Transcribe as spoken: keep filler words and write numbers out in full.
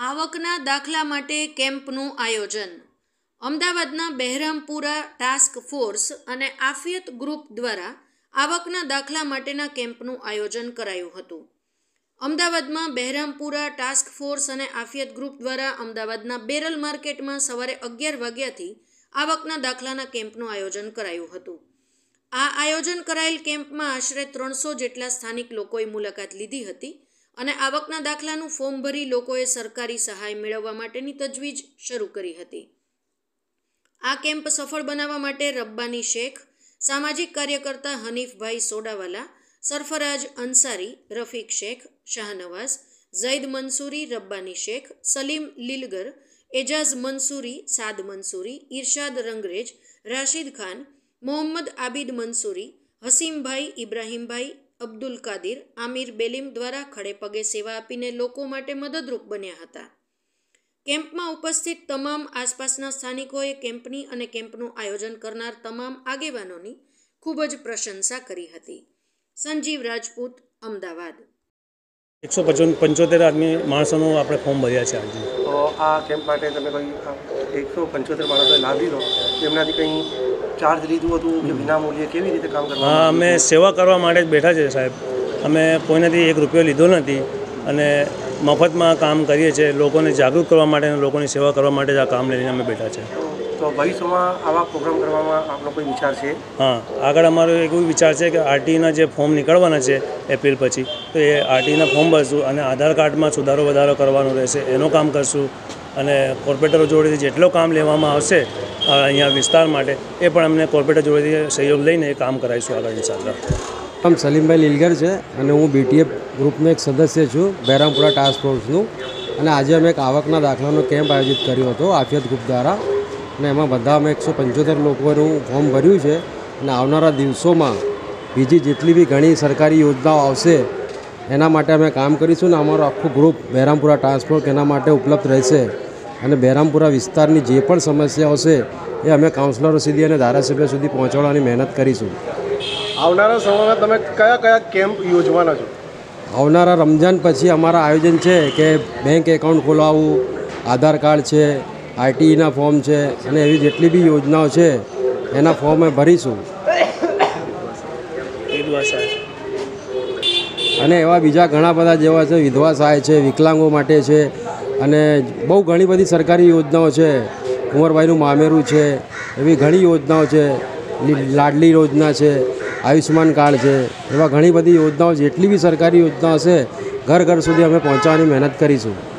આવકના દાખલા માટે કેમ્પનું આયોજન. અમદાવાદના બહેરામપુરા ટાસ્ક ફોર્સ અને આફિયત ગ્રુપ દ્વારા આવકના દાખલા માટેના કેમ્પનું આયોજન કરાયું હતું. અમદાવાદમાં બહેરામપુરા ટાસ્ક ફોર્સ અને આફિયત ગ્રુપ દ્વારા અમદાવાદના બેરલ માર્કેટમાં સવારે અગિયાર વાગ્યાથી આવકના દાખલાના કેમ્પનું આયોજન કરાયું હતું. આ આયોજન કરાયેલ કેમ્પમાં આશરે ત્રણસો જેટલા સ્થાનિક લોકોએ મુલાકાત લીધી હતી અને આવકના દાખલાનું ફોર્મ ભરી લોકોએ સરકારી સહાય મેળવવા માટેની તજવીજ શરૂ કરી હતી. આ કેમ્પ સફળ બનાવવા માટે રબ્બાની શેખ, સામાજિક કાર્યકર્તા હનીફભાઈ સોડાવાલા, સરફરાજ અંસારી, રફીક શેખ, શાહનવાઝ, ઝૈદ મંસૂરી, રબ્બાની શેખ, સલીમ લીલગર, એજાઝ મંસૂરી, સાદ મંસૂરી, ઇરશાદ રંગરેજ, રાશિદ ખાન, મોહમ્મદ આબિદ મંસૂરી, હસીમભાઈ, ઇબ્રાહીમભાઈ, અબ્દુલ કાદિર, આમિર બેલીમ દ્વારા ખડે પગે સેવા આપીને લોકો માટે મદદરૂપ બન્યા હતા. કેમ્પમાં ઉપસ્થિત તમામ આસપાસના સ્થાનિકોએ કેમ્પની અને કેમ્પનું આયોજન કરનાર તમામ આગેવાનોની ખૂબ જ પ્રશંસા કરી હતી. સંજીવ રાજપૂત, અમદાવાદ. એકસો પંચોતેર આદમી માણસોનું આપણે ફોર્મ ભર્યા છે આજે. તો આ કેમ્પ માટે તમે કોઈ એકસો પંચોતેર માણસોએ લાભ લીધો, એમનાથી કંઈ ચાર્જ લીધું હતું કે વિના મૂલ્યે કેવી રીતે કામ કરવા? હા, અમે સેવા કરવા માટે જ બેઠા છે સાહેબ. અમે કોઈનાથી એક રૂપિયો લીધો નથી અને મફતમાં કામ કરીએ છીએ. લોકોને જાગૃત કરવા માટે અને લોકોની સેવા કરવા માટે જ આ કામ લઈને અમે બેઠા છે. તો ભવિષ્યમાં આવા પ્રોગ્રામ કરવામાં આપનો કોઈ વિચાર છે? હા, આગળ અમારો એક એવો વિચાર છે કે આરટીના જે ફોર્મ નીકળવાના છે એપ્રિલ પછી, તો એ આરટીના ફોર્મ ભરશું અને આધાર કાર્ડમાં સુધારો વધારો કરવાનો રહેશે, એનું કામ કરશું. અને કોર્પોરેટરો જોડેથી જેટલો કામ લેવામાં આવશે અહીંયા વિસ્તાર માટે, એ પણ અમને કોર્પોરેટર જોડેથી સહયોગ લઈને એ કામ કરાવીશું આગળ ઇન્શાઅલ્લાહ. નામ સલીમભાઈ લીલગર છે અને હું બીટીએફ ગ્રુપનો એક સદસ્ય છું, બહેરામપુરા ટાસ્ક ફોર્સનું. અને આજે અમે એક આવકના દાખલાનો કેમ્પ આયોજિત કર્યો હતો આફિયત ગ્રુપ દ્વારા, અને એમાં બધા અમે એકસો પંચોતેર લોકોનું ફોર્મ ભર્યું છે. અને આવનારા દિવસોમાં બીજી જેટલી બી ઘણી સરકારી યોજનાઓ આવશે એના માટે અમે કામ કરીશું. ને અમારો આખું ગ્રુપ બહેરામપુરા ટાસ્ક ફોર્સ એના માટે ઉપલબ્ધ રહેશે. અને બહેરામપુરા વિસ્તારની જે પણ સમસ્યાઓ છે એ અમે કાઉન્સિલરો સુધી અને ધારાસભ્ય સુધી પહોંચાડવાની મહેનત કરીશું. આવનારા સમયમાં તમે કયા કયા કેમ્પ યોજવાના છો? આવનારા રમજાન પછી અમારા આયોજન છે કે બેંક એકાઉન્ટ ખોલાવવું, આધાર કાર્ડ છે, આરટીઈના ફોર્મ છે, અને એવી જેટલી બી યોજનાઓ છે એના ફોર્મ અમે ભરીશું. અને એવા બીજા ઘણા બધા જેવા છે, વિધવા સહાય છે, વિકલાંગો માટે છે, અને બહુ ઘણી બધી સરકારી યોજનાઓ છે. કુંવરભાઈનું મામેરું છે, એવી ઘણી યોજનાઓ છે. લાડલી યોજના છે, આયુષ્યમાન કાર્ડ છે, એવા ઘણી બધી યોજનાઓ જેટલી બી સરકારી યોજનાઓ છે ઘર ઘર સુધી અમે પહોંચાડવાની મહેનત કરીશું.